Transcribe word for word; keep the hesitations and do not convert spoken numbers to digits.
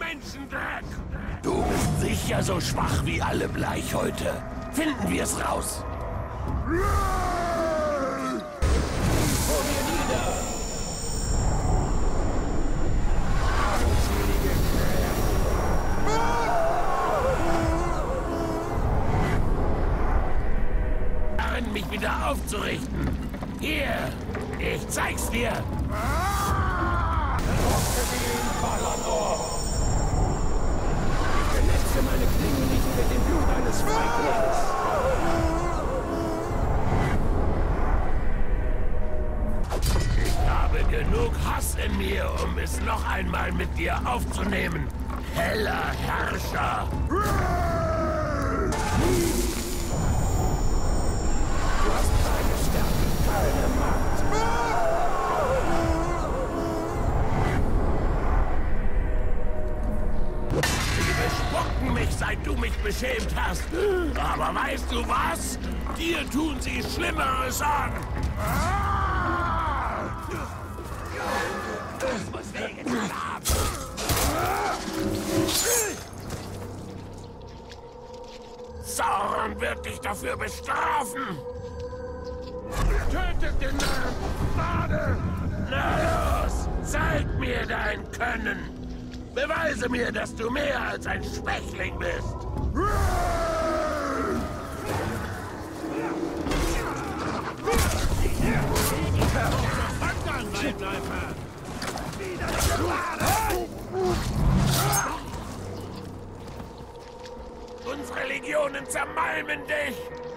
Menschendreck! Du bist sicher so schwach wie alle Bleichhäute. Finden wir es raus. Vor mir nieder! Darin, mich wieder aufzurichten. Hier, ich zeig's dir. Ich benetze meine Klingen nicht mit dem Blut eines Feiglings. Ich habe genug Hass in mir, um es noch einmal mit dir aufzunehmen. Heller Herrscher. Du hast keine Stärke, keine Macht. Sie bespucken mich, seit du mich beschämt hast. Aber weißt du was? Dir tun sie Schlimmeres an. Das muss wehgetan haben. Sauron wird dich dafür bestrafen. Tötet den Narren! Bade! Na los, zeig mir dein Können. Beweise mir, dass du mehr als ein Schwächling bist. Unsere Legionen zermalmen dich.